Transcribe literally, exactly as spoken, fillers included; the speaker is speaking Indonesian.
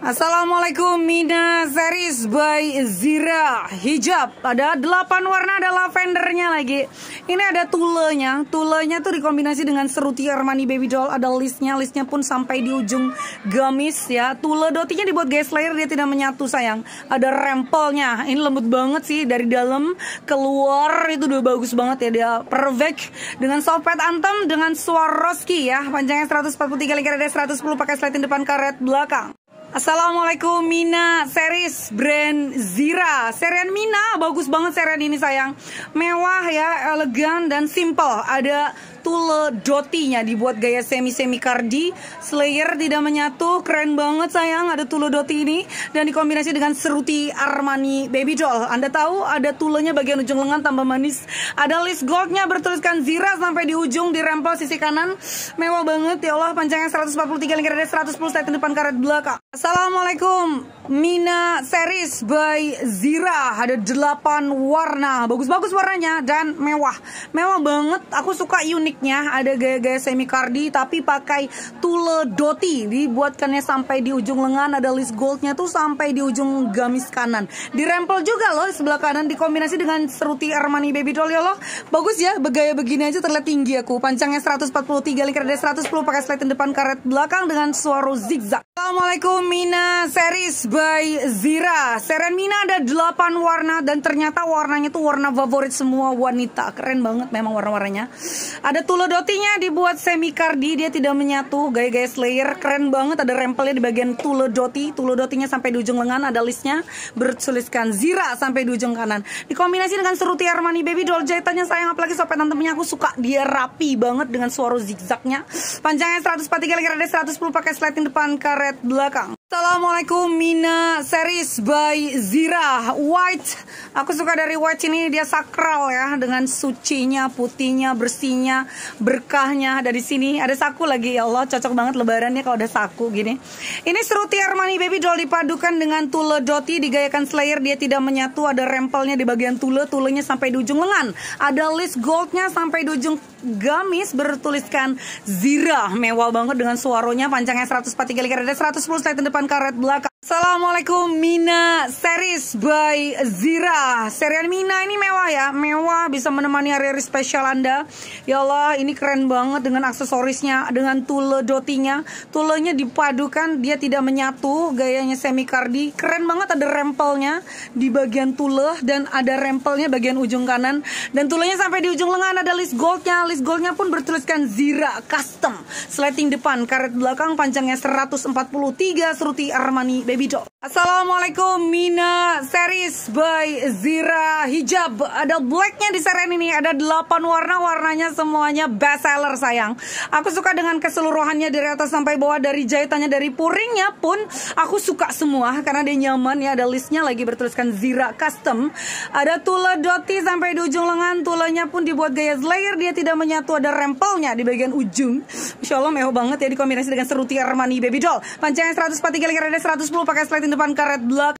Assalamualaikum, Mina series by Zira hijab. Ada delapan warna, ada lavendernya lagi. Ini ada tulenya. Tulenya tuh dikombinasi dengan seruti Armani Baby Doll. Ada listnya, listnya pun sampai di ujung gamis ya. Tule dotinya dibuat guys layer, dia tidak menyatu sayang. Ada rempelnya. Ini lembut banget sih, dari dalam keluar itu udah bagus banget ya. Dia perfect dengan soft pad Anthem dengan Swarovski ya. Panjangnya seratus empat puluh tiga, lingkar dada seratus sepuluh, pakai slatin depan, karet belakang. Assalamualaikum, Mina series brand Zira. Serian Mina bagus banget serian ini sayang. Mewah ya, elegan dan simple. Ada tule dotinya, dibuat gaya semi-semi cardi. Slayer tidak menyatu, keren banget sayang. Ada tule doti ini dan dikombinasi dengan seruti Armani Baby Doll. Anda tahu ada tulenya bagian ujung lengan tambah manis. Ada list goldnya bertuliskan Zira sampai di ujung, di rempel sisi kanan. Mewah banget ya Allah, panjangnya seratus empat puluh tiga, lingkar dada seratus sepuluh, slatin depan, karet belakang. Assalamualaikum, Mina series by Zira. Ada delapan warna, bagus-bagus warnanya dan mewah. Mewah banget, aku suka uniknya. Ada gaya-gaya semi cardi tapi pakai tule doti. Dibuatkannya sampai di ujung lengan. Ada list goldnya tuh sampai di ujung gamis kanan. Dirempel juga loh di sebelah kanan, dikombinasi dengan seruti Armani Baby Doll ya loh. Bagus ya, bergaya begini aja terlihat tinggi aku. Panjangnya seratus empat puluh tiga, lingkar dada seratus sepuluh, pakai slatin depan, karet belakang dengan suara zigzag. Assalamualaikum, Mina series by Zira. Serian Mina ada delapan warna dan ternyata warnanya tuh warna favorit semua wanita. Keren banget memang warna-warnanya. Ada tule dotinya dibuat semi cardi, dia tidak menyatu, gaya-gaya slayer. Keren banget, ada rempelnya di bagian tule doti. Tule dotinya sampai di ujung lengan, ada listnya bertuliskan Zira sampai di ujung kanan. Dikombinasi dengan seruti Armani Baby Doll. Jahitannya sayang, apalagi sopan temennya aku suka. Dia rapi banget dengan suara zigzagnya. Panjangnya seratus empat puluh tiga, lingkar dada seratus sepuluh, pakai slatin depan, karet belakang. Assalamualaikum, Mina series by Zira white. Aku suka dari white ini, dia sakral ya, dengan sucinya, putihnya, bersihnya, berkahnya. Dari sini ada saku lagi, ya Allah cocok banget lebarannya kalau ada saku gini. Ini seruti Armani Baby Doll dipadukan dengan tule doti, digayakan slayer, dia tidak menyatu. Ada rempelnya di bagian tule, tulenya sampai di ujung lengan. Ada list goldnya sampai di ujung gamis bertuliskan Zira. Mewah banget dengan suaranya, panjangnya seratus empat puluh tiga, lingkar dada seratus sepuluh, slatin depan, karet belakang. Assalamualaikum, Mina series by Zira. Serian Mina ini mewah ya, mewah, bisa menemani hari-hari spesial Anda. Ya Allah, ini keren banget dengan aksesorisnya, dengan tule dotinya. Tulenya dipadukan, dia tidak menyatu, gayanya semi cardi. Keren banget, ada rempelnya di bagian tule dan ada rempelnya bagian ujung kanan. Dan tulenya sampai di ujung lengan, ada list goldnya. List goldnya pun bertuliskan Zira custom. Slating depan, karet belakang, panjangnya seratus empat puluh tiga, seruti Armani Baby Doll. Assalamualaikum, Mina series by Zira hijab. Ada blacknya di serian ini, ada delapan warna, warnanya semuanya best seller sayang. Aku suka dengan keseluruhannya dari atas sampai bawah, dari jahitannya, dari puringnya pun aku suka semua karena dia nyaman ya. Ada listnya lagi bertuliskan Zira custom. Ada tule doti sampai di ujung lengan, tulenya pun dibuat gaya slayer, dia tidak menyatu, ada rempelnya di bagian ujung. Masya Allah mewah banget ya, dikombinasi dengan seruti Armani Baby Doll. Panjangnya seratus empat puluh tiga, lingkar dada seratus sepuluh, pakai slatin depan, karet belakang.